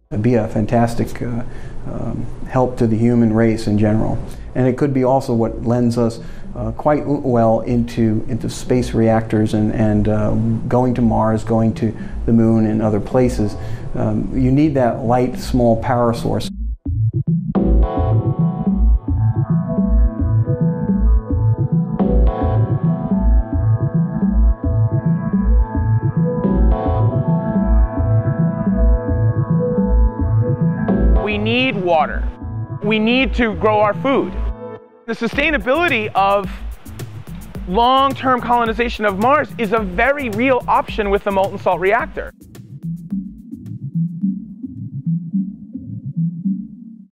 It'd be a fantastic help to the human race in general. And it could be also what lends us quite well into space reactors and going to Mars, going to the moon and other places. You need that light, small power source. We need water. We need to grow our food. The sustainability of long-term colonization of Mars is a very real option with the molten salt reactor.